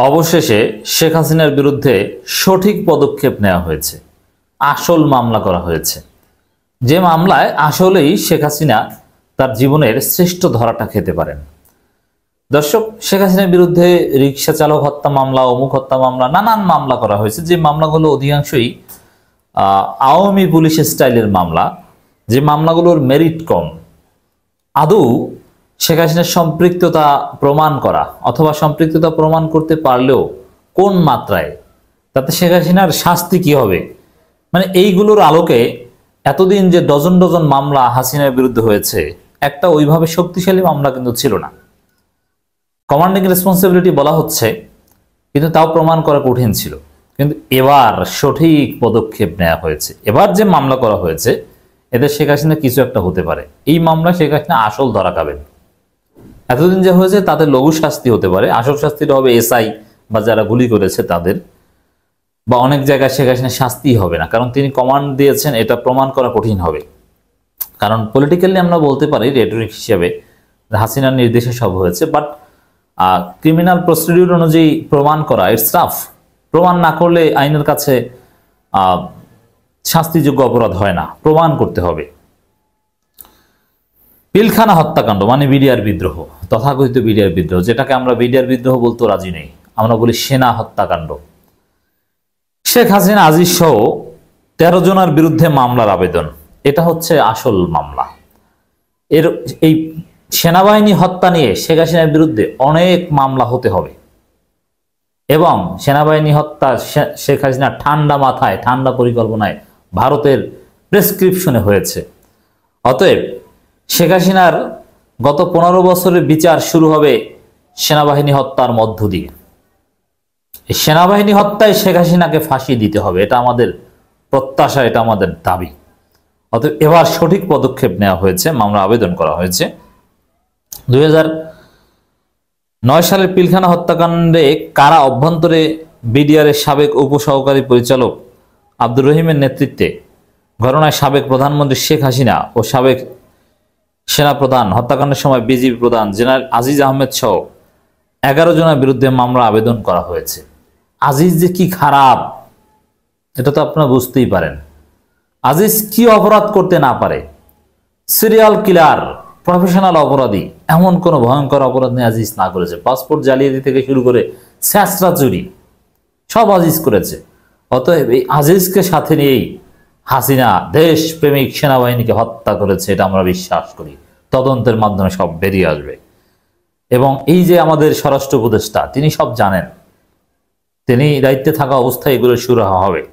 অবশেষে শেখ হাসিনার বিরুদ্ধে সঠিক পদক্ষেপ নেওয়া হয়েছে, আসল মামলা করা হয়েছে। যে মামলায় আসলেই শেখ হাসিনা তার জীবনের শ্রেষ্ঠ ধরাটা খেতে পারেন। দর্শক, শেখ হাসিনার বিরুদ্ধে রিকশা চালক হত্যা মামলা, অমুক হত্যা মামলা, নানান মামলা করা হয়েছে। যে মামলাগুলো অধিকাংশই আওয়ামী পুলিশ স্টাইলের মামলা, যে মামলাগুলোর মেরিট কম। আদৌ শেখ হাসিনার সম্পৃক্ততা প্রমাণ করা অথবা সম্পৃক্ততা প্রমাণ করতে পারলেও কোন মাত্রায়, তাতে শেখ হাসিনার শাস্তি কি হবে, মানে এইগুলোর আলোকে এতদিন যে ডজন ডজন মামলা হাসিনার বিরুদ্ধে হয়েছে, একটা ওইভাবে শক্তিশালী মামলা কিন্তু ছিল না। কমান্ডিং রেসপন্সিবিলিটি বলা হচ্ছে, কিন্তু তাও প্রমাণ করা কঠিন ছিল। কিন্তু এবার সঠিক পদক্ষেপ নেওয়া হয়েছে। এবার যে মামলা করা হয়েছে, এতে শেখ হাসিনা কিছু একটা হতে পারে। এই মামলা শেখ হাসিনা আসল ধরা খাবেন। এতদিন যে হয়েছে তাতে লঘু শাস্তি হতে পারে, আসল শাস্তিটা হবে এসআই বা যারা গুলি করেছে তাদের, বা অনেক জায়গায় শেখ হাসিনা শাস্তি হবে না, কারণ তিনি কমান্ড দিয়েছেন। এটা প্রমাণ করা কঠিন হবে, কারণ পলিটিক্যালি আমরা বলতে পারি রেটরিক হিসেবে হাসিনার নির্দেশে সব হয়েছে, বাট ক্রিমিনাল প্রসিডিউর অনুযায়ী প্রমাণ করা ইটস টাফ। প্রমাণ না করলে আইনের কাছে শাস্তিযোগ্য অপরাধ হয় না, প্রমাণ করতে হবে। পিলখানা হত্যাকাণ্ড মানে বিডিআর বিদ্রোহ, তথাকথিত বিডিআর বিদ্রোহ, যেটাকে আমরা বিডিআর বিদ্রোহ বলতে রাজি নেই, আমরা বলি সেনা হত্যাকাণ্ড। শেখ হাসিনা আজিজ সহ 13 জনের বিরুদ্ধে মামলার আবেদন, এটা হচ্ছে আসল মামলা। এই সেনাবাহিনী হত্যা নিয়ে শেখ হাসিনার বিরুদ্ধে অনেক মামলা হতে হবে, এবং সেনাবাহিনী হত্যা শেখ হাসিনা ঠান্ডা মাথায়, ঠান্ডা পরিকল্পনায় ভারতের প্রেসক্রিপশনে হয়েছে। অতএব শেখ হাসিনার গত 15 বছরের বিচার শুরু হবে সেনাবাহিনী হত্যার মধ্য দিয়ে। এই সেনাবাহিনী হত্যায় শেখ হাসিনাকে ফাঁসি দিতে হবে, এটা আমাদের প্রত্যাশা, এটা আমাদের দাবি। অতএব এবার সঠিক পদক্ষেপ নেওয়া হয়েছে, মামলা আবেদন করা হয়েছে। 2009 সালের পিলখানা হত্যাকাণ্ডে কারা অভ্যন্তরে বিডিআরের সাবেক উপসহকারী পরিচালক আব্দুর রহিমের নেতৃত্বে ঘটনায় সাবেক প্রধানমন্ত্রী শেখ হাসিনা ও সাবেক সেনাপ্রধান, হত্যাকাণ্ডের সময় বিজিবি প্রধান জেনারেল আজিজ আহমেদ সহ 11 জনের বিরুদ্ধে মামলা আবেদন করা হয়েছে। আজিজ যে কি খারাপ, এটা তো আপনারা বুঝতেই পারেন। আজিজ কি অপরাধ করতে না পারে? সিরিয়াল কিলার, প্রফেশনাল অপরাধী, এমন কোন ভয়ঙ্কর অপরাধ নেই আজিজ না করেছে। পাসপোর্ট জালিয়াতি থেকে শুরু করে স্যাঁচরা চুরি সব আজিজ করেছে। অতএব এই আজিজকে সাথে নিয়েই হাসিনা দেশপ্রেমিক সেনাবাহিনীকে হত্যা করেছে, এটা আমরা বিশ্বাস করি। তদন্তের মাধ্যমে সব বেরিয়ে আসবে, এবং এই যে আমাদের স্বরাষ্ট্র উপদেষ্টা, তিনি সব জানেন, তিনি দায়িত্বে থাকা অবস্থায় এগুলো শুরু হবে।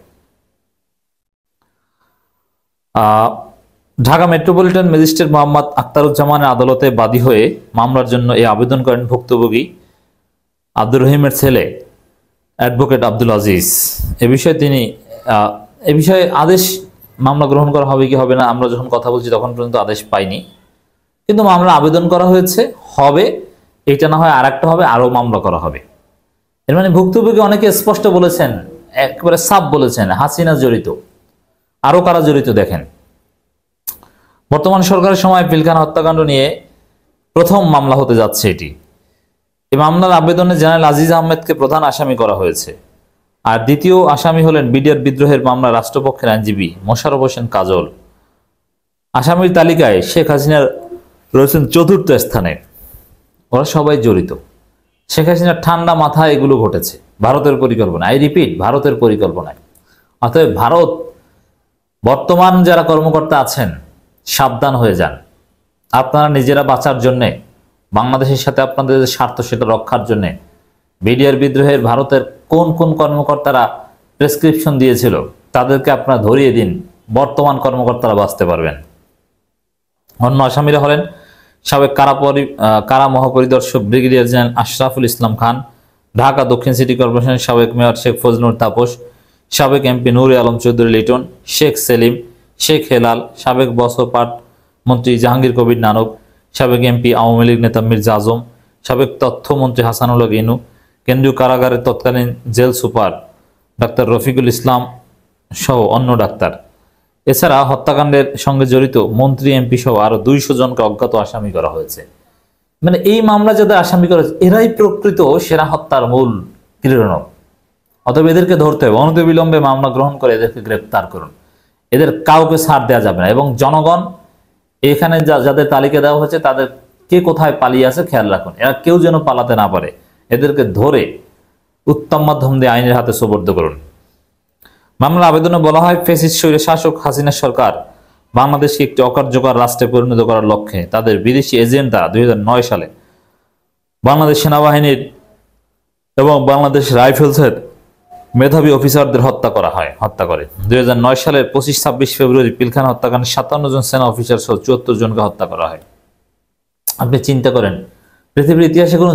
ঢাকা মেট্রোপলিটন ম্যাজিস্ট্রেট মোহাম্মদ আখতারুজ্জামানের আদালতে বাদী হয়ে মামলার জন্য এই আবেদন করেন ভুক্তভোগী আব্দুর রহিমের ছেলে অ্যাডভোকেট আব্দুল আজিজ। এ বিষয়ে আদেশ, মামলা গ্রহণ করা হবে কি হবে না, আমরা যখন কথা বলছি তখন পর্যন্ত আদেশ পাইনি, কিন্তু মামলা আবেদন করা হয়েছে, হবে। এটা না হয় আর একটা হবে, আরও মামলা করা হবে। এর মানে ভুক্তভোগী অনেকে স্পষ্ট বলেছেন, একেবারে সাফ বলেছেন, হাসিনা জড়িত। আরো কারা জড়িত দেখেন। বর্তমান সরকারের সময় পিলখানা হত্যাকাণ্ড নিয়ে প্রথম মামলা হতে যাচ্ছে এটি। এই মামলার আবেদনে জেনারেল আজিজ আহমেদকে প্রধান আসামি করা হয়েছে, আর দ্বিতীয় আসামি হলেন বিডিআর বিদ্রোহের মামলা রাষ্ট্রপক্ষের আইনজীবী মোশাররফ হোসেন কাজল। আসামির তালিকায় শেখ হাসিনার রয়েছেন 4র্থ স্থানে। ওরা সবাই জড়িত। শেখ হাসিনার ঠান্ডা মাথায় এগুলো ঘটেছে, ভারতের পরিকল্পনায়। আই রিপিট, ভারতের পরিকল্পনায়। অতএব ভারত, বর্তমান যারা কর্মকর্তা আছেন, সাবধান হয়ে যান। আপনারা নিজেরা বাঁচার জন্যে, বাংলাদেশের সাথে আপনাদের যে স্বার্থ সেটা রক্ষার জন্যে, বিডিআর বিদ্রোহের ভারতের কোন কোন কর্মকর্তারা প্রেসক্রিপশন দিয়েছিল তাদেরকে আপনারা ধরিয়ে দিন, বর্তমান কর্মকর্তারা বাঁচতে পারবেন। অন্য আসামিরা হলেন সাবেক কারা মহাপরিদর্শক ব্রিগেডিয়ার জেনারেল আশরাফুল ইসলাম খান, ঢাকা দক্ষিণ সিটি কর্পোরেশনের সাবেক মেয়র শেখ ফজলুর তাপস, সাবেক এমপি নূরে আলম চৌধুরী লিটন, শেখ সেলিম, শেখ হেলাল, সাবেক বস্ত্রপাট মন্ত্রী জাহাঙ্গীর কবির নানক, সাবেক এমপি আওয়ামী লীগ নেতা মির্জা আজম, সাবেক তথ্যমন্ত্রী হাসানুল হক ইনু, কেন্দ্রীয় কারাগারের তৎকালীন jail super doctor Rafiqul Islam সহ অন্য ডাক্তার। এছাড়া হত্যাকাণ্ডের সঙ্গে জড়িত মন্ত্রী, এমপি সহ আরো 200 জনকে অজ্ঞাত আসামি করা হয়েছে। মানে এই মামলা যাদের আসামি করা হয়েছে, এরাই প্রকৃত সেনা হত্যার মূল ক্রীড়নক। অতএব এদেরকে ধরতে হবে, অনতিবিলম্বে মামলা গ্রহণ করে এদেরকে গ্রেপ্তার করুন। এদের কাউকে ছাড় দেওয়া যাবে না। এবং জনগণ এখানে যাদের তালিকা দেওয়া হয়েছে তাদের কে কোথায় পালিয়ে আছে খেয়াল রাখুন, এরা কেউ যেন পালাতে না পারে। এদেরকে ধরে উত্তম মাধ্যম দিয়ে আইনের হাতে সোপর্দ করুন। মামলার আবেদনে বলা হয়, ফ্যাসিস্ট স্বৈর শাসক হাসিনা সরকার বাংলাদেশকে একটি অকার্যকর রাষ্ট্রে পরিণত করার লক্ষ্যে তাদের বিদেশি এজেন্ট দ্বারা 2009 সালে বাংলাদেশ সেনাবাহিনীর এবং বাংলাদেশ রাইফেলসের মেধাবী অফিসারদের হত্যা করে। 2009 সালের 25-26 ফেব্রুয়ারি পিলখানা হত্যাকাণ্ডে 57 জন সেনা অফিসার সহ 74 জনকে হত্যা করা হয়। আপনি চিন্তা করেন, পৃথিবীর ইতিহাসে কোনো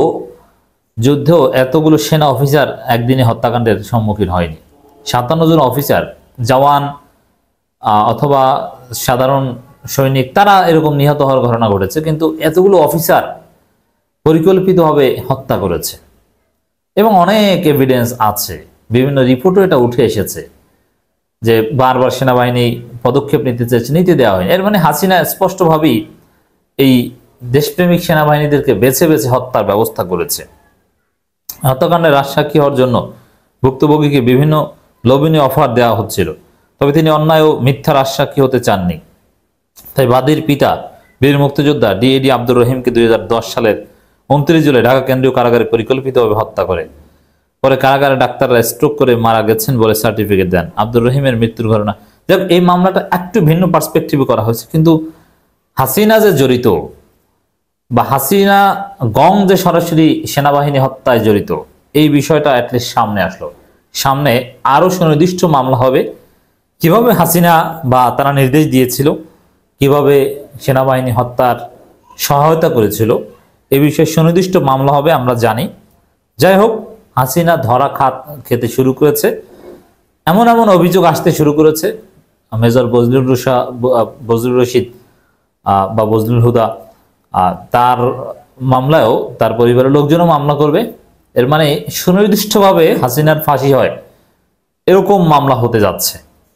যুদ্ধ এতগুলো সেনা অফিসার একদিনে হত্যাকাণ্ডের সম্মুখীন হয়নি। 57 জন অফিসার, জওয়ান অথবা সাধারণ সৈনিক, তারা এরকম নিহত হওয়ার ঘটনা ঘটেছে, কিন্তু এতগুলো অফিসার পরিকল্পিতভাবে হত্যা করেছে। এবং অনেক এভিডেন্স আছে, বিভিন্ন রিপোর্টও এটা উঠে এসেছে যে বারবার সেনাবাহিনী পদক্ষেপ নিতে চেয়েছে, নিতে দেওয়া হয়নি। এর মানে হাসিনা স্পষ্টভাবেই এই দেশপ্রেমিক সেনাবাহিনীদেরকে বেছে বেছে হত্যার ব্যবস্থা করেছে। হত্যাকাণ্ডের রাজসাক্ষী হওয়ার জন্য ভুক্তভোগীকে বিভিন্ন লোভনীয় অফার দেওয়া হচ্ছিল, তবে তিনি অন্যায় ও মিথ্যা রাজসাক্ষী হতে চাননি। তাই বাদীর পিতা বীর মুক্তিযোদ্ধা ডিএডি আব্দুর রহিমকে 2010 সালের 29 জুলাই ঢাকা কেন্দ্রীয় কারাগারে পরিকল্পিতভাবে হত্যা করে। পরে কারাগারে ডাক্তাররা স্ট্রোক করে মারা গেছেন বলে সার্টিফিকেট দেন। আব্দুর রহিমের মৃত্যুর ঘটনা, যাক, এই মামলাটা একটু ভিন্ন পার্সপেক্টিভে করা হয়েছে, কিন্তু হাসিনা যে জড়িত বা হাসিনা গং যে সরাসরি সেনাবাহিনী হত্যায় জড়িত, এই বিষয়টা অ্যাটলিস্ট সামনে আসলো। সামনে আরো সুনির্দিষ্ট মামলা হবে, কিভাবে হাসিনা বা তারা নির্দেশ দিয়েছিল, কিভাবে সেনাবাহিনী হত্যার সহায়তা করেছিল, এ বিষয়ে সুনির্দিষ্ট মামলা হবে, আমরা জানি। যাই হোক, হাসিনা ধরা খেতে শুরু করেছে, এমন এমন অভিযোগ আসতে শুরু করেছে। মেজর বজলুর রশিদ বা বজলুল হুদা, তার মামলায়ও তার পরিবারের লোকজনও মামলা করবে। এর মানে সুনির্দিষ্টভাবে হাসিনার ফাঁসি হয় এরকম মামলা হতে যাচ্ছে।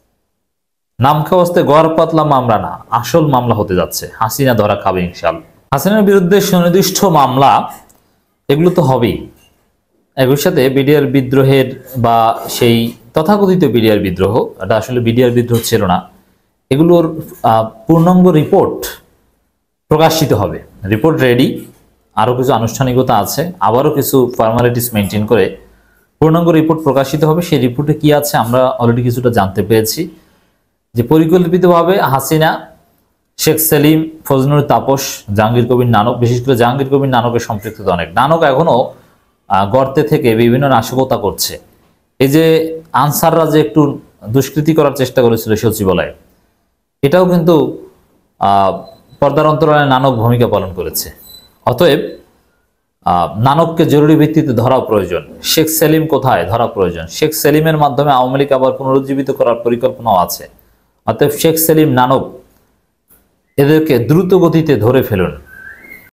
নাম খাওয়াস্তে গড় পাতলা মামলা না, আসল মামলা হতে যাচ্ছে। হাসিনা ধরা খাবে ইনশাআল্লাহ। হাসিনার বিরুদ্ধে সুনির্দিষ্ট মামলা এগুলো তো হবেই। একই সাথে বিডিআর বিদ্রোহের বা সেই তথাকথিত বিডিআর বিদ্রোহ, এটা আসলে বিডিআর বিদ্রোহ ছিল না, এগুলোর পূর্ণাঙ্গ রিপোর্ট প্রকাশিত হবে। রিপোর্ট রেডি, আরও কিছু আনুষ্ঠানিকতা আছে, আবারও কিছু ফর্মালিটিস মেনটেন করে পূর্ণাঙ্গ রিপোর্ট প্রকাশিত হবে। সেই রিপোর্টে কি আছে আমরা অলরেডি কিছুটা জানতে পেরেছি, যে পরিকল্পিতভাবে হাসিনা, শেখ সেলিম, ফজলুল তাপস, জাহাঙ্গীর কবির নানক, বিশেষ করে জাহাঙ্গীর কবির নানকের সম্পৃক্ততা অনেক। নানক এখনো গর্তে থেকে বিভিন্ন নাশকতা করছে। এই যে আনসাররা যে একটু দুষ্কৃতি করার চেষ্টা করেছিল সচিবালয়ে, এটাও কিন্তু পর্দার অন্তরালে নানক ভূমিকা পালন করেছে। অতএব নানককে জরুরি ভিত্তিতে ধরা প্রয়োজন। শেখ সেলিম কোথায়, ধরা প্রয়োজন। শেখ সেলিমের মাধ্যমে আওয়ামী লীগ আবার পুনরুজ্জীবিত করার পরিকল্পনাও আছে। অতএব শেখ সেলিম, নানক, এদেরকে দ্রুত গতিতে ধরে ফেলুন।